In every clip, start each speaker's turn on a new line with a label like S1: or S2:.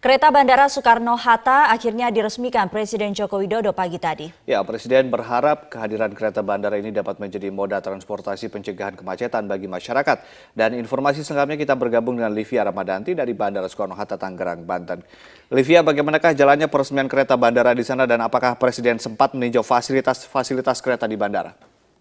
S1: Kereta Bandara Soekarno-Hatta akhirnya diresmikan Presiden Joko Widodo pagi tadi.
S2: Ya, Presiden berharap kehadiran kereta bandara ini dapat menjadi moda transportasi pencegahan kemacetan bagi masyarakat. Dan informasi selengkapnya kita bergabung dengan Livia Ramadanti dari Bandara Soekarno-Hatta, Tangerang, Banten. Livia, bagaimanakah jalannya peresmian kereta bandara di sana dan apakah Presiden sempat meninjau fasilitas kereta di bandara?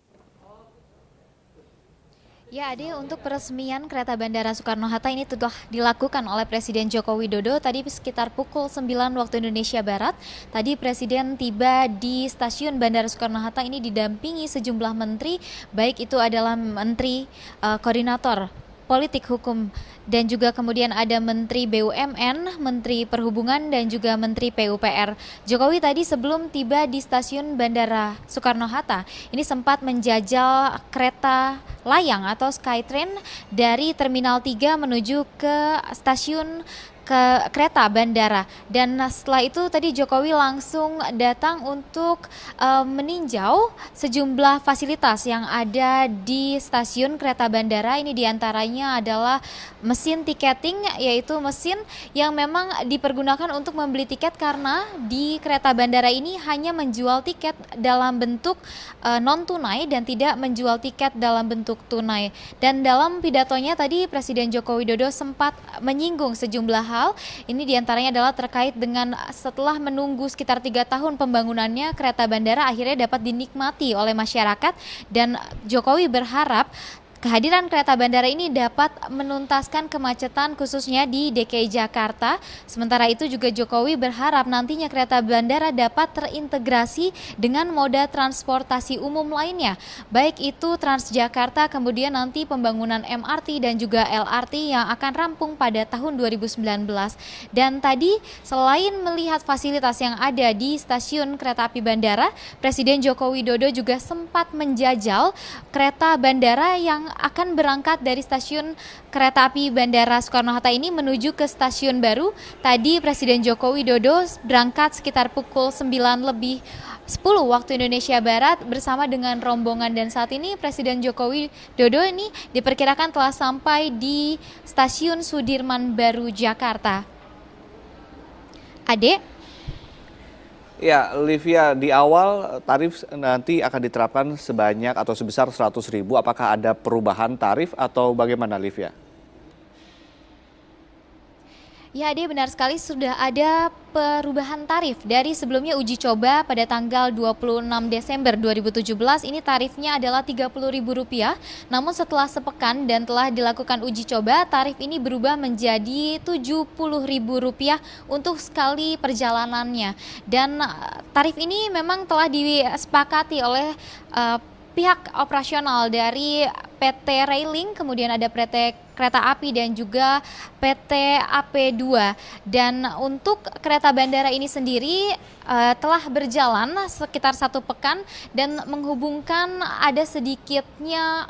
S3: Ya, Ade, untuk peresmian kereta Bandara Soekarno-Hatta ini telah dilakukan oleh Presiden Joko Widodo tadi sekitar pukul 9 waktu Indonesia Barat. Tadi Presiden tiba di stasiun Bandara Soekarno-Hatta ini didampingi sejumlah menteri, baik itu adalah Menteri Koordinator Politik Hukum dan juga kemudian ada Menteri BUMN, Menteri Perhubungan dan juga Menteri PUPR. Jokowi tadi sebelum tiba di stasiun Bandara Soekarno-Hatta ini sempat menjajal kereta layang atau Skytrain dari Terminal 3 menuju ke stasiun kereta bandara, dan setelah itu tadi Jokowi langsung datang untuk meninjau sejumlah fasilitas yang ada di stasiun kereta bandara. Ini diantaranya adalah mesin tiketing, yaitu mesin yang memang dipergunakan untuk membeli tiket karena di kereta bandara ini hanya menjual tiket dalam bentuk non tunai dan tidak menjual tiket dalam bentuk tunai. Dan dalam pidatonya tadi Presiden Joko Widodo sempat menyinggung sejumlah hal. Ini diantaranya adalah terkait dengan setelah menunggu sekitar 3 tahun pembangunannya, kereta bandara akhirnya dapat dinikmati oleh masyarakat, dan Jokowi berharap kehadiran kereta bandara ini dapat menuntaskan kemacetan khususnya di DKI Jakarta. Sementara itu juga Jokowi berharap nantinya kereta bandara dapat terintegrasi dengan moda transportasi umum lainnya, baik itu Transjakarta, kemudian nanti pembangunan MRT dan juga LRT yang akan rampung pada tahun 2019. Dan tadi selain melihat fasilitas yang ada di stasiun kereta api bandara, Presiden Joko Widodo juga sempat menjajal kereta bandara yang akan berangkat dari stasiun kereta api Bandara Soekarno-Hatta ini menuju ke stasiun baru. Tadi Presiden Joko Widodo berangkat sekitar pukul 9:10 waktu Indonesia Barat bersama dengan rombongan, dan saat ini Presiden Joko Widodo ini diperkirakan telah sampai di stasiun Sudirman Baru, Jakarta. Ade?
S2: Ya, Livia, di awal tarif nanti akan diterapkan sebanyak atau sebesar 100.000. Apakah ada perubahan tarif atau bagaimana, Livia?
S3: Ya, Ade, benar sekali sudah ada perubahan tarif. Dari sebelumnya uji coba pada tanggal 26 Desember 2017, ini tarifnya adalah Rp30.000. Namun setelah sepekan dan telah dilakukan uji coba, tarif ini berubah menjadi Rp70.000 untuk sekali perjalanannya. Dan tarif ini memang telah disepakati oleh pihak operasional dari PT Railing, kemudian ada PT Kereta Api dan juga PT AP2. Dan untuk kereta bandara ini sendiri telah berjalan sekitar 1 pekan dan menghubungkan ada sedikitnya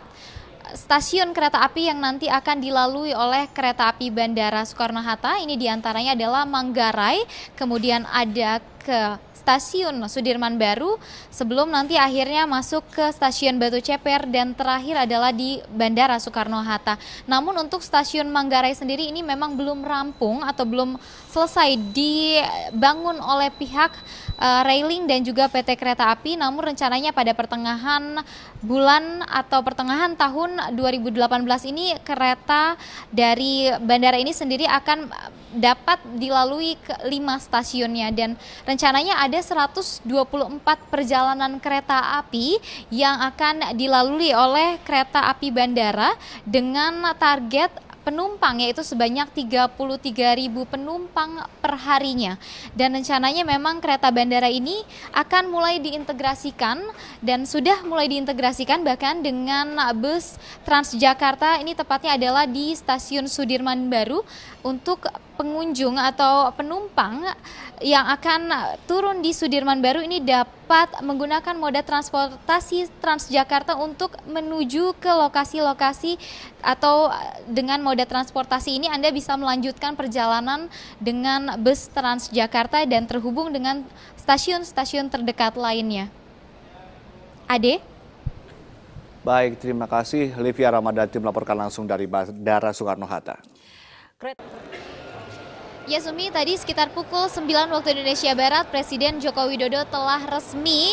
S3: 4 stasiun kereta api yang nanti akan dilalui oleh kereta api Bandara Soekarno-Hatta. Ini diantaranya adalah Manggarai, kemudian ada ke stasiun Sudirman Baru, sebelum nanti akhirnya masuk ke stasiun Batu Ceper, dan terakhir adalah di Bandara Soekarno-Hatta. Namun untuk stasiun Manggarai sendiri ini memang belum rampung atau belum selesai dibangun oleh pihak Railing dan juga PT Kereta Api, namun rencananya pada pertengahan bulan atau pertengahan tahun 2018 ini kereta dari bandara ini sendiri akan dapat dilalui ke 5 stasiunnya, dan rencananya ada 124 perjalanan kereta api yang akan dilalui oleh kereta api bandara dengan target penumpang yaitu sebanyak 33.000 penumpang per harinya. Dan rencananya memang kereta bandara ini akan mulai diintegrasikan dan sudah mulai diintegrasikan bahkan dengan bus Transjakarta. Ini tepatnya adalah di stasiun Sudirman Baru untuk pengunjung atau penumpang yang akan turun di Sudirman Baru ini dapat menggunakan moda transportasi Transjakarta untuk menuju ke lokasi-lokasi, atau dengan moda transportasi ini Anda bisa melanjutkan perjalanan dengan bus Transjakarta dan terhubung dengan stasiun-stasiun terdekat lainnya. Ade?
S2: Baik, terima kasih Livia Ramadanti melaporkan langsung dari Bandara Soekarno-Hatta.
S3: Ya Sumi, tadi sekitar pukul 9 waktu Indonesia Barat, Presiden Joko Widodo telah resmi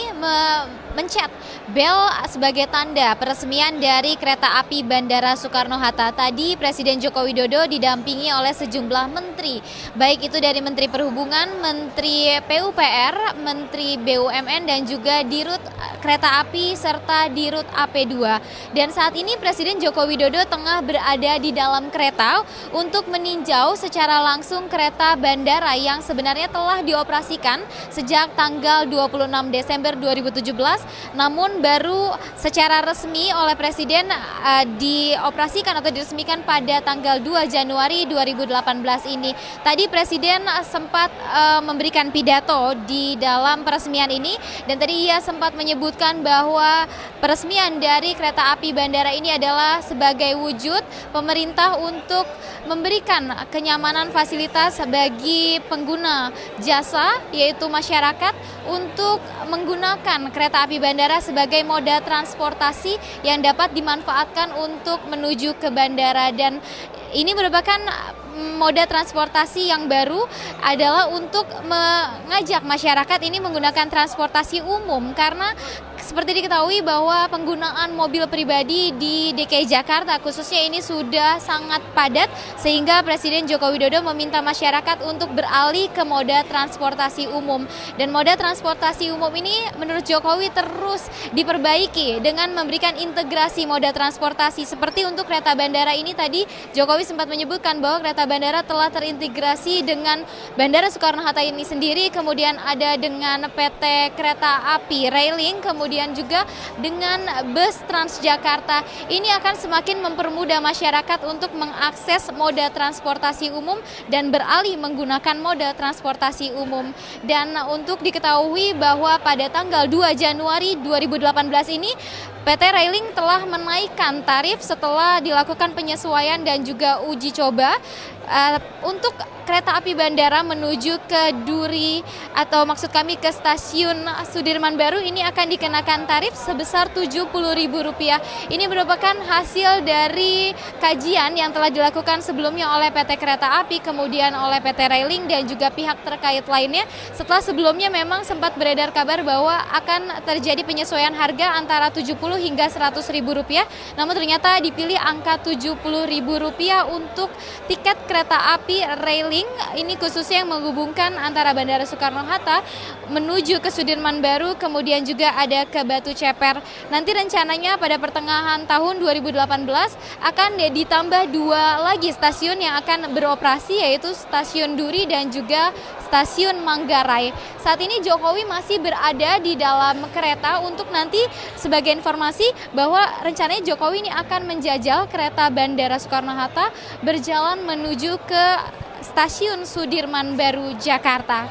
S3: mencet bel sebagai tanda peresmian dari kereta api Bandara Soekarno-Hatta. Tadi Presiden Joko Widodo didampingi oleh sejumlah menteri, baik itu dari Menteri Perhubungan, Menteri PUPR, Menteri BUMN, dan juga Dirut Kereta Api serta Dirut AP2. Dan saat ini Presiden Joko Widodo tengah berada di dalam kereta untuk meninjau secara langsung kereta bandara yang sebenarnya telah dioperasikan sejak tanggal 26 Desember 2017, namun baru secara resmi oleh Presiden dioperasikan atau diresmikan pada tanggal 2 Januari 2018 ini. Tadi Presiden sempat memberikan pidato di dalam peresmian ini, dan tadi ia sempat menyebutkan bahwa peresmian dari kereta api bandara ini adalah sebagai wujud pemerintah untuk memberikan kenyamanan fasilitas bagi pengguna jasa, yaitu masyarakat, untuk menggunakan kereta api bandara sebagai moda transportasi yang dapat dimanfaatkan untuk menuju ke bandara. Dan ini merupakan moda transportasi yang baru adalah untuk mengajak masyarakat ini menggunakan transportasi umum, karena seperti diketahui bahwa penggunaan mobil pribadi di DKI Jakarta khususnya ini sudah sangat padat, sehingga Presiden Joko Widodo meminta masyarakat untuk beralih ke moda transportasi umum. Dan moda transportasi umum ini menurut Jokowi terus diperbaiki dengan memberikan integrasi moda transportasi. Seperti untuk kereta bandara ini tadi Jokowi sempat menyebutkan bahwa kereta bandara telah terintegrasi dengan Bandara Soekarno-Hatta ini sendiri, kemudian ada dengan PT Kereta Api Railing, kemudian juga dengan bus Transjakarta. Ini akan semakin mempermudah masyarakat untuk mengakses moda transportasi umum dan beralih menggunakan moda transportasi umum. Dan untuk diketahui bahwa pada tanggal 2 Januari 2018 ini PT Railing telah menaikkan tarif setelah dilakukan penyesuaian dan juga uji coba untuk kereta api bandara menuju ke Duri, atau maksud kami ke stasiun Sudirman Baru, ini akan dikenakan tarif sebesar Rp70.000. Ini merupakan hasil dari kajian yang telah dilakukan sebelumnya oleh PT Kereta Api, kemudian oleh PT Railing dan juga pihak terkait lainnya, setelah sebelumnya memang sempat beredar kabar bahwa akan terjadi penyesuaian harga antara Rp70.000 hingga Rp100.000, namun ternyata dipilih angka Rp70.000 untuk tiket kereta api Railing, ini khususnya yang menghubungkan antara Bandara Soekarno-Hatta menuju ke Sudirman Baru, kemudian juga ada ke Batu Ceper. Nanti rencananya pada pertengahan tahun 2018 akan ditambah 2 lagi stasiun yang akan beroperasi, yaitu stasiun Duri dan juga stasiun Manggarai. Saat ini Jokowi masih berada di dalam kereta untuk nanti sebagai informasi bahwa rencananya Jokowi ini akan menjajal kereta Bandara Soekarno-Hatta berjalan menuju ke stasiun Sudirman Baru, Jakarta.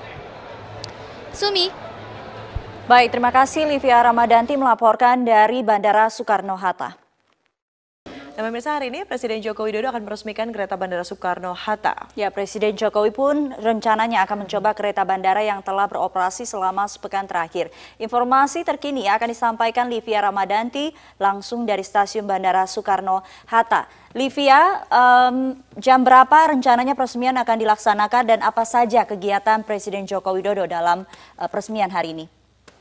S3: Sumi.
S1: Baik, terima kasih Livia Ramadanti melaporkan dari Bandara Soekarno-Hatta.
S4: Dan pemirsa, hari ini Presiden Joko Widodo akan meresmikan kereta Bandara Soekarno-Hatta.
S1: Ya, Presiden Jokowi pun rencananya akan mencoba kereta bandara yang telah beroperasi selama sepekan terakhir. Informasi terkini akan disampaikan Livia Ramadanti langsung dari stasiun Bandara Soekarno-Hatta. Livia, jam berapa rencananya peresmian akan dilaksanakan dan apa saja kegiatan Presiden Joko Widodo dalam peresmian hari ini?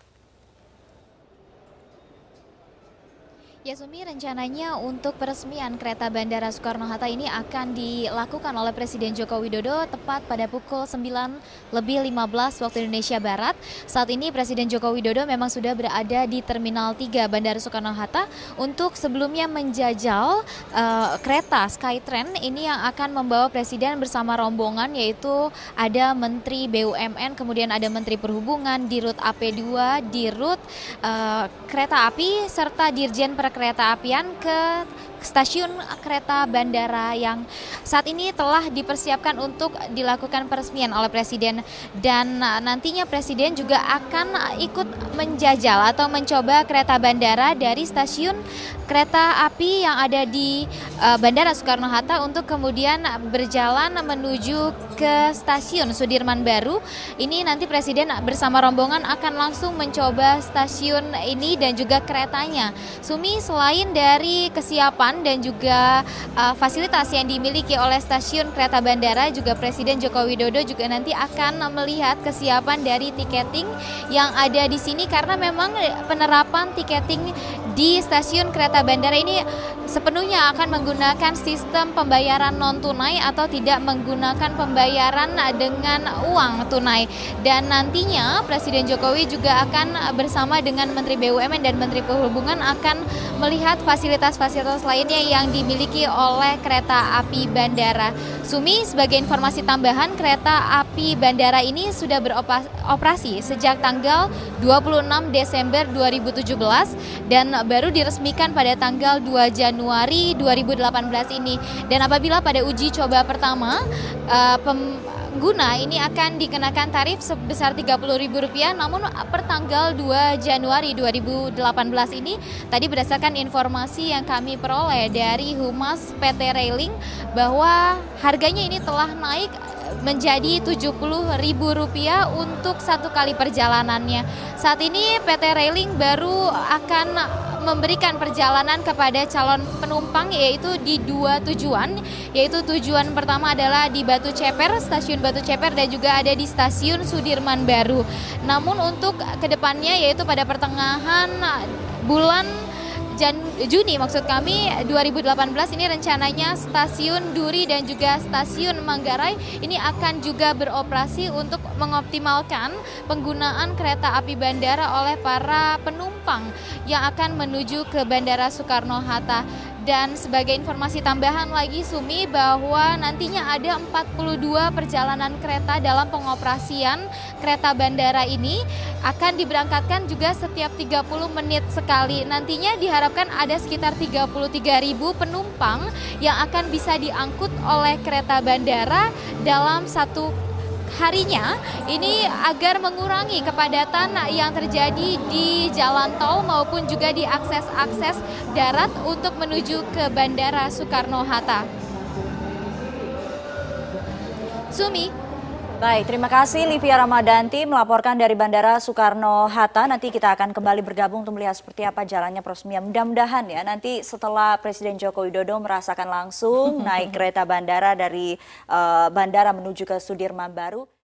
S3: Ya Sumi, rencananya untuk peresmian kereta Bandara Soekarno-Hatta ini akan dilakukan oleh Presiden Joko Widodo tepat pada pukul 9:15 waktu Indonesia Barat. Saat ini Presiden Joko Widodo memang sudah berada di Terminal 3 Bandara Soekarno-Hatta untuk sebelumnya menjajal kereta Skytrain ini yang akan membawa Presiden bersama rombongan, yaitu ada Menteri BUMN, kemudian ada Menteri Perhubungan, Dirut AP2, Dirut Kereta Api, serta Dirjen Kereta Apian ke stasiun kereta bandara yang saat ini telah dipersiapkan untuk dilakukan peresmian oleh Presiden. Dan nantinya Presiden juga akan ikut menjajal atau mencoba kereta bandara dari stasiun kereta api yang ada di Bandara Soekarno-Hatta untuk kemudian berjalan menuju ke ke stasiun Sudirman Baru. Ini nanti Presiden bersama rombongan akan langsung mencoba stasiun ini dan juga keretanya. Sumi, selain dari kesiapan dan juga fasilitas yang dimiliki oleh stasiun kereta bandara, juga Presiden Joko Widodo juga nanti akan melihat kesiapan dari tiketing yang ada di sini, karena memang penerapan tiketing di stasiun kereta bandara ini sepenuhnya akan menggunakan sistem pembayaran non tunai atau tidak menggunakan pembayaran dengan uang tunai. Dan nantinya Presiden Jokowi juga akan bersama dengan Menteri BUMN dan Menteri Perhubungan akan melihat fasilitas-fasilitas lainnya yang dimiliki oleh kereta api bandara. Sumi, sebagai informasi tambahan, kereta api bandara ini sudah beroperasi sejak tanggal 26 Desember 2017 dan baru diresmikan pada tanggal 2 Januari 2018 ini. Dan apabila pada uji coba pertama, pengguna ini akan dikenakan tarif sebesar Rp30.000, namun per tanggal 2 Januari 2018 ini, tadi berdasarkan informasi yang kami peroleh dari Humas PT Railing, bahwa harganya ini telah naik menjadi Rp70.000 untuk satu kali perjalanannya. Saat ini PT Railing baru akan memberikan perjalanan kepada calon penumpang yaitu di 2 tujuan, yaitu tujuan pertama adalah di Batu Ceper, stasiun Batu Ceper, dan juga ada di stasiun Sudirman Baru. Namun untuk kedepannya, yaitu pada pertengahan bulan Juni 2018 ini rencananya stasiun Duri dan juga stasiun Manggarai ini akan juga beroperasi untuk mengoptimalkan penggunaan kereta api bandara oleh para penumpang yang akan menuju ke Bandara Soekarno-Hatta. Dan sebagai informasi tambahan lagi, Sumi, bahwa nantinya ada 42 perjalanan kereta dalam pengoperasian kereta bandara ini akan diberangkatkan juga setiap 30 menit sekali. Nantinya diharapkan ada sekitar 33.000 penumpang yang akan bisa diangkut oleh kereta bandara dalam satu harinya, ini agar mengurangi kepadatan yang terjadi di jalan tol maupun juga di akses-akses darat untuk menuju ke Bandara Soekarno-Hatta. Sumi.
S1: Baik, terima kasih Livia Ramadanti melaporkan dari Bandara Soekarno-Hatta. Nanti kita akan kembali bergabung untuk melihat seperti apa jalannya peresmian. Mudah-mudahan ya nanti setelah Presiden Joko Widodo merasakan langsung naik kereta bandara dari bandara menuju ke Sudirman Baru.